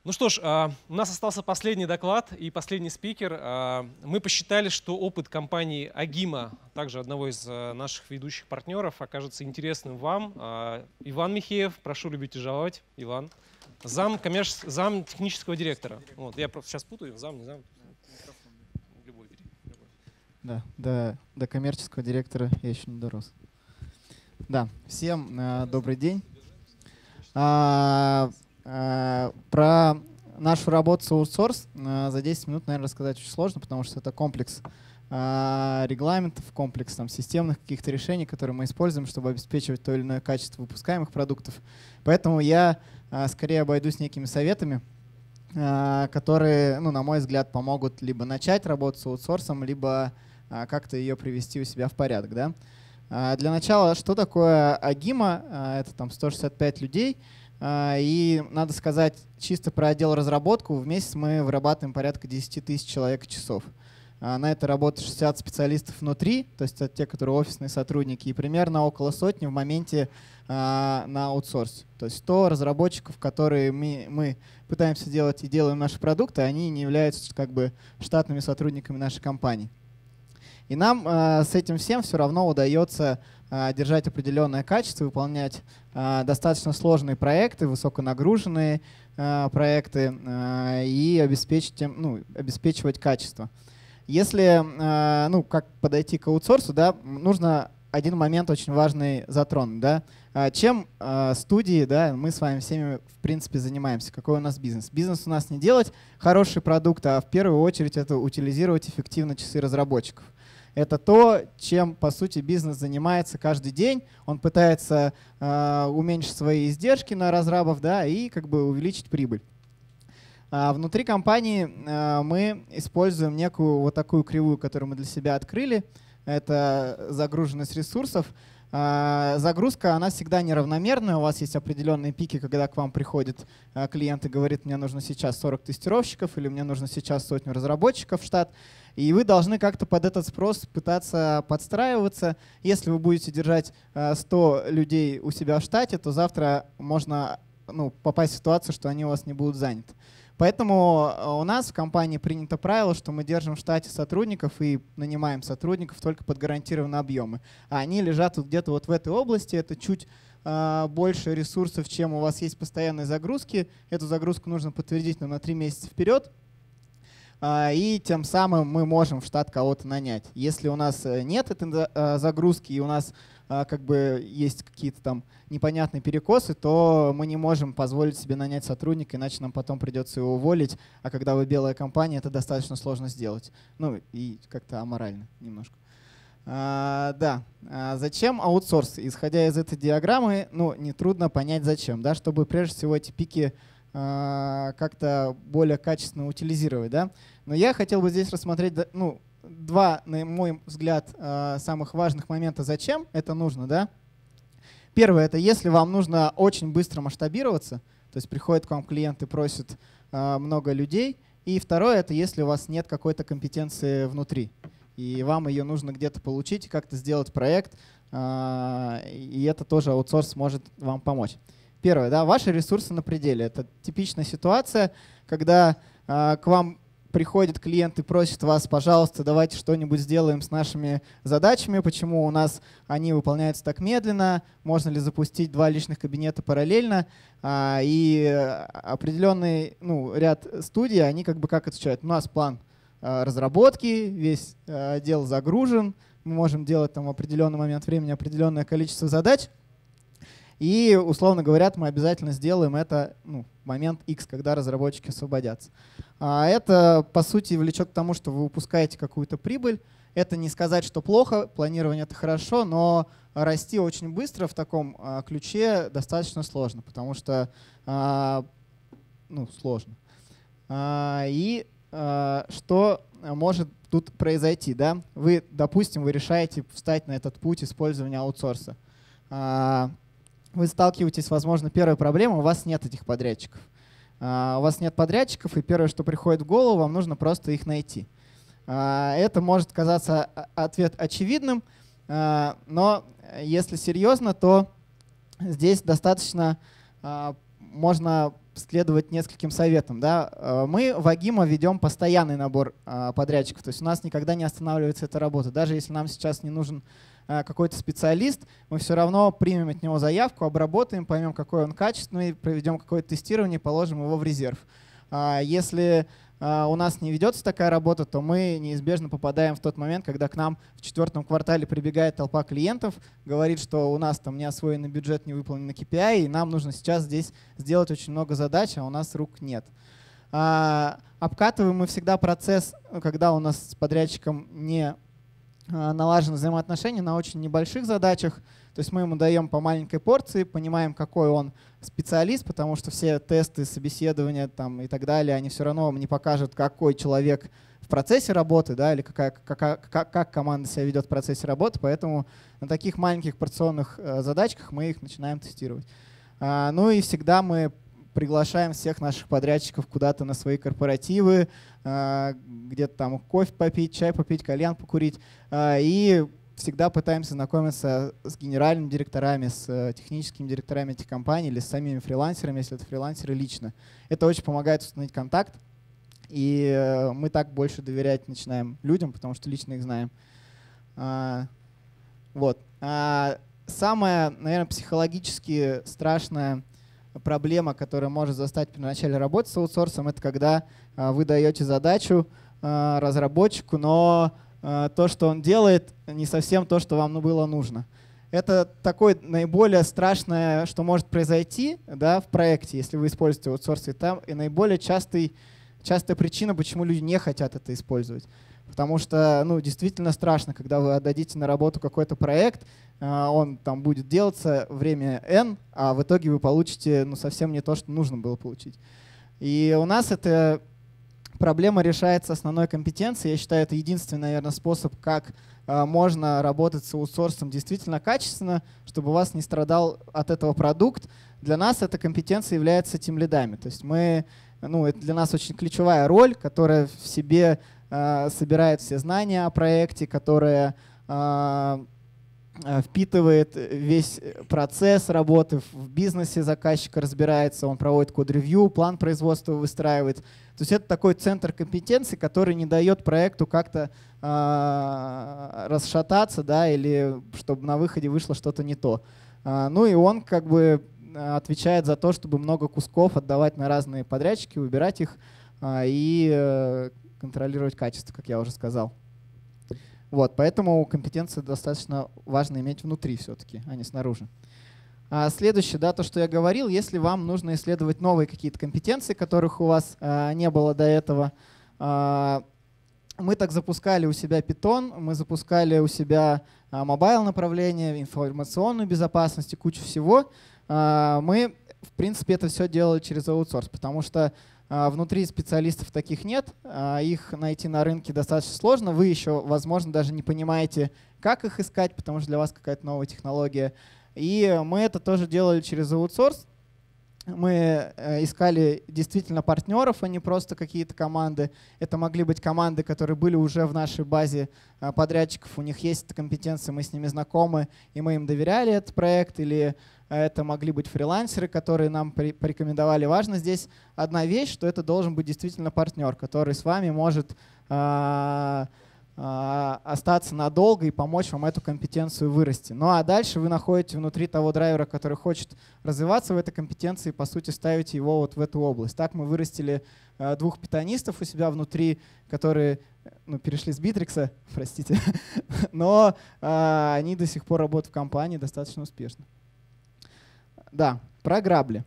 Ну что ж, у нас остался последний доклад и последний спикер. Мы посчитали, что опыт компании Agima, также одного из наших ведущих партнеров, окажется интересным вам. Иван Михеев, прошу любить и жаловать. Иван. Зам технического директора. Вот, я просто сейчас путаю, зам, не зам. Любой бери. Да, до коммерческого директора я еще не дорос. Да, всем добрый день. Про нашу работу с OutSource за 10 минут, наверное, рассказать очень сложно, потому что это комплекс регламентов, комплекс системных каких-то решений, которые мы используем, чтобы обеспечивать то или иное качество выпускаемых продуктов. Поэтому я скорее обойдусь некими советами, которые, на мой взгляд, помогут либо начать работу с аутсорсом, либо как-то ее привести у себя в порядок. Да? Для начала, что такое Agima? Это 165 людей. И надо сказать, чисто про отдел разработку, в месяц мы вырабатываем порядка 10 тысяч человек-часов. На это работает 60 специалистов внутри, то есть это те, которые офисные сотрудники, и примерно около сотни в моменте на аутсорсе. То есть 100 разработчиков, которые мы пытаемся делать и делаем наши продукты, они не являются штатными сотрудниками нашей компании. И нам с этим всем все равно удается держать определенное качество, выполнять достаточно сложные проекты, высоконагруженные проекты и обеспечивать качество. Если как подойти к аутсорсу, да, нужно один момент очень важный затронуть. Да? Чем студии, да, мы с вами всеми в принципе занимаемся? Какой у нас бизнес? Бизнес у нас не делать хороший продукт, а в первую очередь это утилизировать эффективно часы разработчиков. Это то, чем, по сути, бизнес занимается каждый день. Он пытается уменьшить свои издержки на разрабов, да, и увеличить прибыль. Внутри компании мы используем некую вот такую кривую, которую мы для себя открыли. Это загруженность ресурсов. Загрузка, она всегда неравномерная. У вас есть определенные пики, когда к вам приходит клиент и говорит, мне нужно сейчас 40 тестировщиков или мне нужно сейчас 100 разработчиков в штат. И вы должны как-то под этот спрос пытаться подстраиваться. Если вы будете держать 100 людей у себя в штате, то завтра можно попасть в ситуацию, что они у вас не будут заняты. Поэтому у нас в компании принято правило, что мы держим в штате сотрудников и нанимаем сотрудников только под гарантированные объемы. А они лежат где-то вот в этой области. Это чуть больше ресурсов, чем у вас есть постоянные загрузки. Эту загрузку нужно подтвердить на 3 месяца вперед. И тем самым мы можем в штат кого-то нанять. Если у нас нет этой загрузки и у нас есть какие-то непонятные перекосы, то мы не можем позволить себе нанять сотрудника, иначе нам потом придется его уволить. А когда вы белая компания, это достаточно сложно сделать. И как-то аморально немножко. Да. Зачем аутсорс? Исходя из этой диаграммы, нетрудно понять зачем. Да? Чтобы прежде всего эти пики как-то более качественно утилизировать. Да? Но я хотел бы здесь рассмотреть два, на мой взгляд, самых важных момента, зачем это нужно. Да? Первое — это если вам нужно очень быстро масштабироваться, то есть приходит к вам клиент и просит много людей. И второе — это если у вас нет какой-то компетенции внутри, и вам ее нужно где-то получить, как-то сделать проект, и это тоже аутсорс может вам помочь. Первое, да, ваши ресурсы на пределе. Это типичная ситуация, когда к вам приходит клиент и просит вас, пожалуйста, давайте что-нибудь сделаем с нашими задачами, почему у нас они выполняются так медленно, можно ли запустить 2 личных кабинета параллельно. И определенный ряд студий, они как отвечают. У нас план разработки, весь отдел загружен, мы можем делать в определенный момент времени определенное количество задач. И, условно говоря, мы обязательно сделаем это в момент X, когда разработчики освободятся. Это, по сути, влечет к тому, что вы выпускаете какую-то прибыль. Это не сказать, что плохо, планирование — это хорошо, но расти очень быстро в таком ключе достаточно сложно, потому что сложно. И что может тут произойти? Да? Вы, допустим, вы решаете встать на этот путь использования аутсорса. Вы сталкиваетесь, возможно, первая проблема — у вас нет этих подрядчиков. У вас нет подрядчиков, и первое, что приходит в голову, вам нужно просто их найти. Это может казаться ответ очевидным, но если серьезно, то здесь достаточно можно следовать нескольким советам. Да. Мы в Agima ведем постоянный набор подрядчиков, то есть у нас никогда не останавливается эта работа. Даже если нам сейчас не нужен какой-то специалист, мы все равно примем от него заявку, обработаем, поймем, какой он качественный, проведем какое-то тестирование, положим его в резерв. Если у нас не ведется такая работа, то мы неизбежно попадаем в тот момент, когда к нам в 4-м квартале прибегает толпа клиентов, говорит, что у нас там не освоенный бюджет, не выполнены KPI, и нам нужно сейчас здесь сделать очень много задач, а у нас рук нет. Обкатываем мы всегда процесс, когда у нас с подрядчиком не налажены взаимоотношения, на очень небольших задачах. То есть мы ему даем по маленькой порции, понимаем, какой он специалист, потому что все тесты, собеседования там, и так далее, они все равно вам не покажут, какой человек в процессе работы, да, или как команда себя ведет в процессе работы. Поэтому на таких маленьких порционных задачках мы их начинаем тестировать. Ну и всегда мы приглашаем всех наших подрядчиков куда-то на свои корпоративы, где-то там кофе попить, чай попить, кальян покурить. И всегда пытаемся знакомиться с генеральными директорами, с техническими директорами этих компаний или с самими фрилансерами, если это фрилансеры лично. Это очень помогает установить контакт, и мы так больше доверять начинаем людям, потому что лично их знаем. Вот. Самая, наверное, психологически страшная проблема, которая может застать при начале работы с аутсорсом, это когда вы даете задачу разработчику, но то, что он делает, не совсем то, что вам было нужно. Это такое наиболее страшное, что может произойти, да, в проекте, если вы используете аутсорс, и наиболее частая причина, почему люди не хотят это использовать. Потому что действительно страшно, когда вы отдадите на работу какой-то проект, он там будет делаться время N, а в итоге вы получите совсем не то, что нужно было получить. И у нас эта проблема решается основной компетенцией. Я считаю, это единственный, наверное, способ, как можно работать с аутсорсом действительно качественно, чтобы у вас не страдал от этого продукт. Для нас эта компетенция является тимлидами. То есть это для нас очень ключевая роль, которая в себе собирает все знания о проекте, которая впитывает весь процесс работы в бизнесе, заказчика разбирается, он проводит код-ревью, план производства выстраивает. То есть это такой центр компетенций, который не дает проекту как-то расшататься, да, или чтобы на выходе вышло что-то не то. И он как бы отвечает за то, чтобы много кусков отдавать на разные подрядчики, выбирать их и контролировать качество, как я уже сказал. Вот, поэтому компетенции достаточно важно иметь внутри все-таки, а не снаружи. Следующее, да, то, что я говорил, если вам нужно исследовать новые какие-то компетенции, которых у вас не было до этого, мы так запускали у себя Python, мы запускали у себя мобайл направление, информационную безопасность и кучу всего. Мы, в принципе, это все делали через аутсорс, потому что внутри специалистов таких нет, их найти на рынке достаточно сложно. Вы еще, возможно, даже не понимаете, как их искать, потому что для вас какая-то новая технология. И мы это тоже делали через аутсорс. Мы искали действительно партнеров, а не просто какие-то команды. Это могли быть команды, которые были уже в нашей базе подрядчиков, у них есть компетенции, мы с ними знакомы, и мы им доверяли этот проект, или это могли быть фрилансеры, которые нам порекомендовали. Важно здесь одна вещь, что это должен быть действительно партнер, который с вами может остаться надолго и помочь вам эту компетенцию вырасти. Ну а дальше вы находите внутри того драйвера, который хочет развиваться в этой компетенции, и по сути ставите его вот в эту область. Так мы вырастили 2 питонистов у себя внутри, которые перешли с Битрикса, простите, но они до сих пор работают в компании достаточно успешно. Да, про грабли.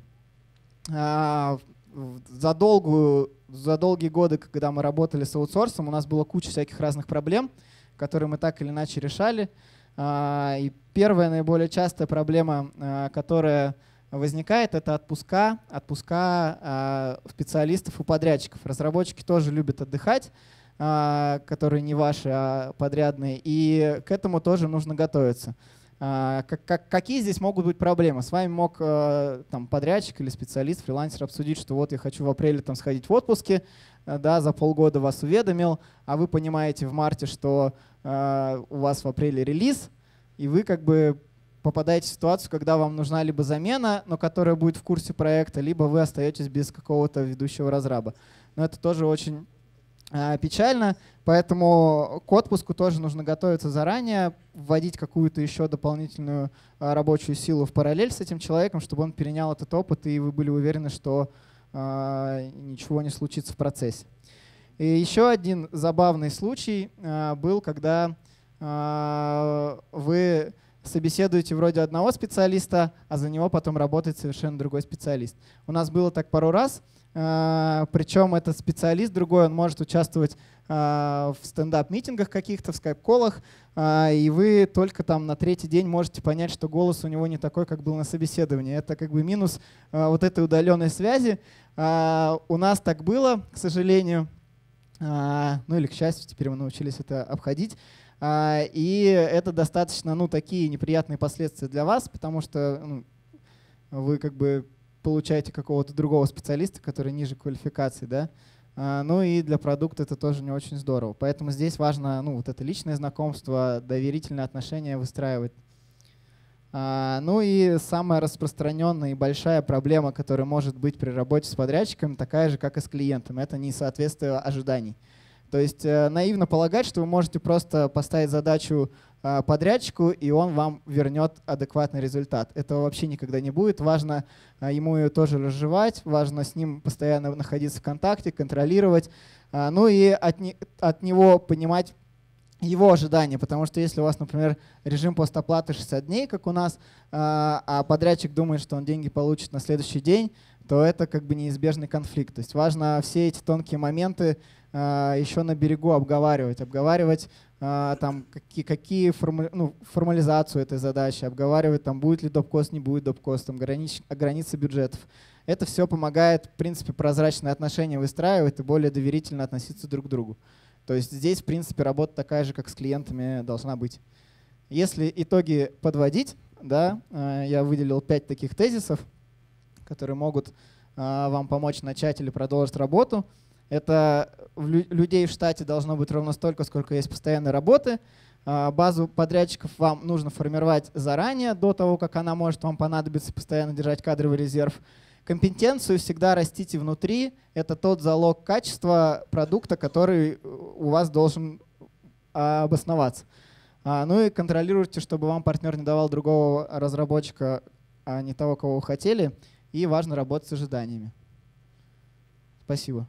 За долгие годы, когда мы работали с аутсорсом, у нас была куча всяких разных проблем, которые мы так или иначе решали. И первая наиболее частая проблема, которая возникает, это отпуска специалистов у подрядчиков. Разработчики тоже любят отдыхать, которые не ваши, а подрядные, и к этому тоже нужно готовиться. Какие здесь могут быть проблемы? С вами мог подрядчик или специалист, фрилансер обсудить, что вот я хочу в апреле сходить в отпуске, да, за полгода вас уведомил, а вы понимаете в марте, что у вас в апреле релиз, и вы как бы попадаете в ситуацию, когда вам нужна либо замена, но которая будет в курсе проекта, либо вы остаетесь без какого-то ведущего разраба. Но это тоже очень печально, поэтому к отпуску тоже нужно готовиться заранее, вводить какую-то еще дополнительную рабочую силу в параллель с этим человеком, чтобы он перенял этот опыт, и вы были уверены, что ничего не случится в процессе. И еще один забавный случай был, когда вы собеседуете вроде одного специалиста, а за него потом работает совершенно другой специалист. У нас было так пару раз. Причем этот специалист другой, он может участвовать в стендап-митингах каких-то, в скайп-колах, и вы только там на третий день можете понять, что голос у него не такой, как был на собеседовании. Это как бы минус вот этой удаленной связи. У нас так было, к сожалению, ну или к счастью, теперь мы научились это обходить. И это достаточно, такие неприятные последствия для вас, потому что вы как бы получаете какого-то другого специалиста, который ниже квалификации, да. Ну и для продукта это тоже не очень здорово. Поэтому здесь важно, вот это личное знакомство, доверительные отношения выстраивать. Ну и самая распространенная и большая проблема, которая может быть при работе с подрядчиком, такая же, как и с клиентом. Это несоответствие ожиданий. То есть наивно полагать, что вы можете просто поставить задачу подрядчику, и он вам вернет адекватный результат. Этого вообще никогда не будет. Важно ему ее тоже разжевать, важно с ним постоянно находиться в контакте, контролировать, ну и от него понимать его ожидания, потому что если у вас, например, режим постоплаты 60 дней, как у нас, а подрядчик думает, что он деньги получит на следующий день, то это как бы неизбежный конфликт. То есть важно все эти тонкие моменты еще на берегу обговаривать там, формализацию этой задачи, обговаривать, там, будет ли доп-кост, не будет доп-кост, там, границы бюджетов. Это все помогает, в принципе, прозрачные отношения выстраивать и более доверительно относиться друг к другу. То есть здесь, в принципе, работа такая же, как с клиентами должна быть. Если итоги подводить, да, я выделил 5 таких тезисов, которые могут вам помочь начать или продолжить работу. Это людей в штате должно быть ровно столько, сколько есть постоянной работы. Базу подрядчиков вам нужно формировать заранее, до того, как она может вам понадобиться, постоянно держать кадровый резерв. Компетенцию всегда растите внутри. Это тот залог качества продукта, который у вас должен обосноваться. Ну и контролируйте, чтобы вам партнер не давал другого разработчика, а не того, кого вы хотели. И важно работать с ожиданиями. Спасибо.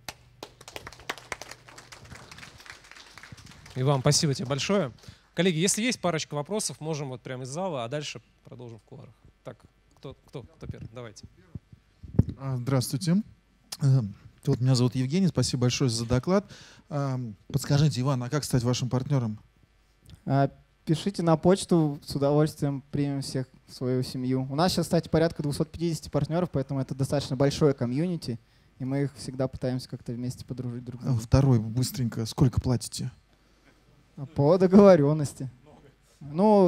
И вам спасибо тебе большое. Коллеги, если есть парочка вопросов, можем вот прямо из зала, а дальше продолжим в кулуарах. Так, кто первый? Давайте. Здравствуйте. Вот меня зовут Евгений, спасибо большое за доклад. Подскажите, Иван, а как стать вашим партнером? Пишите на почту, с удовольствием примем всех в свою семью. У нас сейчас, кстати, порядка 250 партнеров, поэтому это достаточно большое комьюнити, и мы их всегда пытаемся как-то вместе подружить друг с другом. Второй, быстренько, сколько платите? По договоренности. Ну,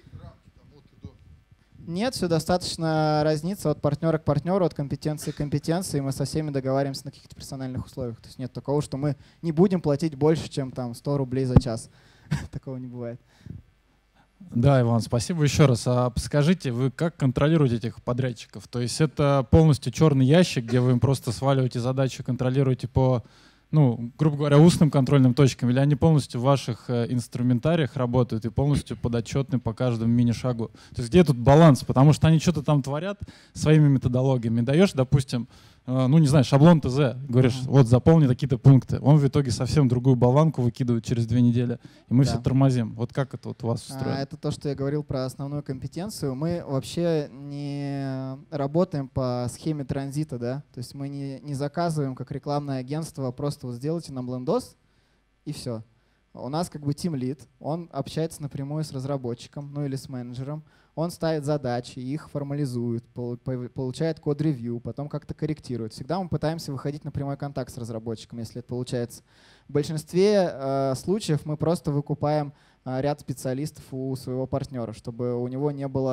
нет, все достаточно разнится от партнера к партнеру, от компетенции к компетенции. Мы со всеми договариваемся на каких-то персональных условиях. То есть нет такого, что мы не будем платить больше, чем там 100 рублей за час. Такого не бывает. Да, Иван, спасибо еще раз. А скажите, вы как контролируете этих подрядчиков? То есть это полностью черный ящик, где вы им просто сваливаете задачу, контролируете по, грубо говоря, устным контрольным точкам, или они полностью в ваших инструментариях работают и полностью подотчетны по каждому мини-шагу? То есть где тут баланс? Потому что они что-то там творят своими методологиями. Даешь, допустим, не знаю, шаблон ТЗ, говоришь, вот заполни такие-то пункты. Он в итоге совсем другую болванку выкидывает через 2 недели, и мы все тормозим. Вот как это вот у вас устроено? Это то, что я говорил про основную компетенцию. Мы вообще не работаем по схеме транзита, да, то есть мы не заказываем как рекламное агентство, просто вот сделайте нам лендос и все. У нас как бы тимлид, он общается напрямую с разработчиком, или с менеджером. Он ставит задачи, их формализует, получает код-ревью, потом как-то корректирует. Всегда мы пытаемся выходить на прямой контакт с разработчиком, если это получается. В большинстве случаев мы просто выкупаем ряд специалистов у своего партнера, чтобы у него не было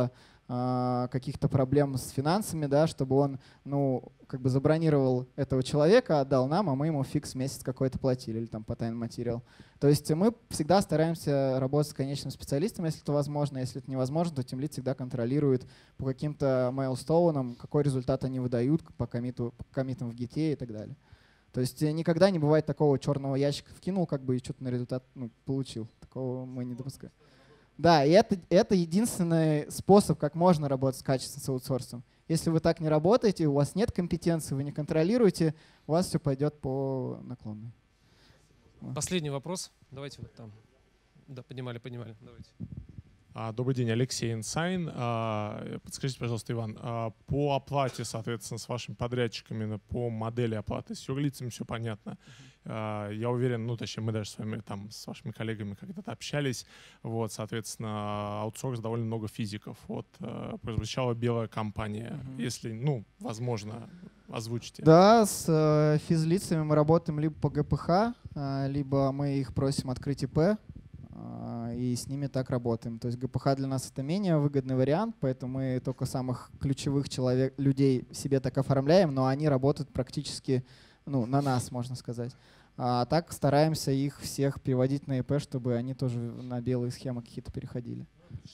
каких-то проблем с финансами, да, чтобы он, ну, как бы забронировал этого человека, отдал нам, а мы ему фикс в месяц какой-то платили или там по time material. То есть мы всегда стараемся работать с конечным специалистом, если это возможно. Если это невозможно, то тимлид всегда контролирует по каким-то мейлстоунам, какой результат они выдают по коммитам в гите и так далее. То есть никогда не бывает такого черного ящика вкинул, как бы и что-то на результат получил. Такого мы не допускаем. Да, и это единственный способ, как можно работать с качественным аутсорсом. Если вы так не работаете, у вас нет компетенции, вы не контролируете, у вас все пойдет по наклонной. Последний вопрос. Давайте вот там. Да, поднимали. Давайте. Добрый день, Алексей Инсайн. Подскажите, пожалуйста, Иван, по оплате, соответственно, с вашими подрядчиками, по модели оплаты, с юрлицами все понятно. Я уверен, ну, точнее, мы даже с вами, там, с вашими коллегами когда-то общались. Вот, соответственно, аутсорс довольно много физиков. Вот, прозвучала белая компания. Если, ну, возможно, озвучите. Да, с физлицами мы работаем либо по ГПХ, либо мы их просим открыть ИП, и с ними так работаем. То есть ГПХ для нас это менее выгодный вариант, поэтому мы только самых ключевых людей себе так оформляем, но они работают практически, ну, на нас, можно сказать. А так стараемся их всех переводить на ИП, чтобы они тоже на белые схемы какие-то переходили.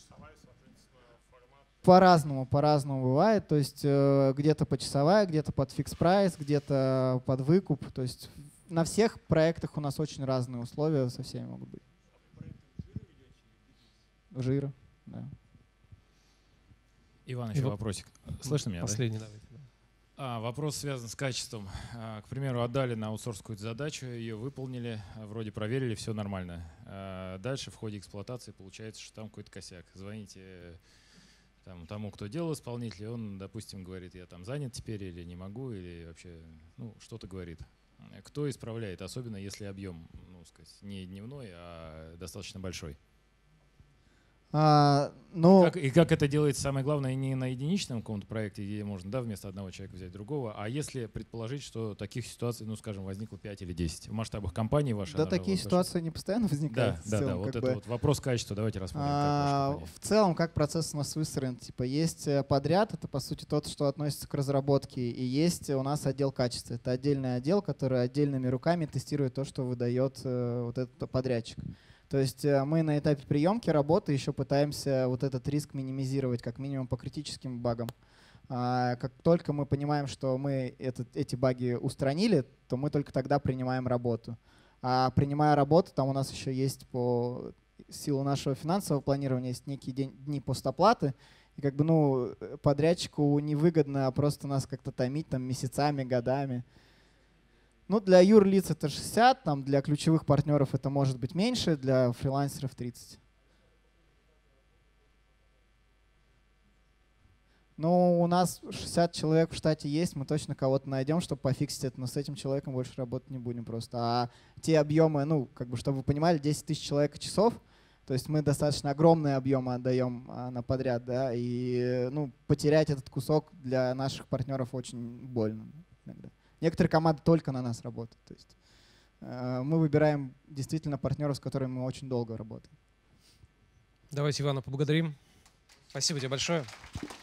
По-разному бывает. То есть где-то почасовая, где-то под фикс-прайс, где-то под выкуп. То есть на всех проектах у нас очень разные условия со всеми могут быть. Жира, да. Иван, еще вопросик. Слышно меня? Последний, давайте. Вопрос связан с качеством. К примеру, отдали на аутсорс какую-то задачу, ее выполнили, вроде проверили, все нормально. Дальше в ходе эксплуатации получается, что там какой-то косяк. Звоните тому, кто делал исполнителя, он, допустим, говорит, я там занят теперь или не могу, или вообще, ну, что-то говорит. Кто исправляет, особенно если объем, ну, сказать, не дневной, а достаточно большой? И как это делается, самое главное, не на единичном каком-то проекте, где можно, да, вместо одного человека взять другого, а если предположить, что таких ситуаций, ну, скажем, возникло 5 или 10 в масштабах компании вашей? Да, такие ситуации не постоянно возникают. Да, вот это вот вопрос качества, давайте рассмотрим. В целом, как процесс у нас выстроен, типа есть подряд, это по сути тот, что относится к разработке, и есть у нас отдел качества. Это отдельный отдел, который отдельными руками тестирует то, что выдает вот этот подрядчик. То есть мы на этапе приемки работы еще пытаемся вот этот риск минимизировать, как минимум по критическим багам. Как только мы понимаем, что мы эти баги устранили, то мы только тогда принимаем работу. А принимая работу, там у нас еще есть по силу нашего финансового планирования есть некие дни постоплаты. И как бы, ну, подрядчику невыгодно просто нас как-то томить там месяцами, годами. Ну, для юрлиц это 60, там, для ключевых партнеров это может быть меньше, для фрилансеров 30. Ну, у нас 60 человек в штате есть, мы точно кого-то найдем, чтобы пофиксить это, но с этим человеком больше работать не будем просто. А те объемы, ну, как бы, чтобы вы понимали, 10 тысяч человек часов, то есть мы достаточно огромные объемы отдаем на подряд, да, и, ну, потерять этот кусок для наших партнеров очень больно иногда. Некоторые команды только на нас работают. То есть мы выбираем действительно партнеров, с которыми мы очень долго работаем. Давайте Ивана поблагодарим. Спасибо тебе большое.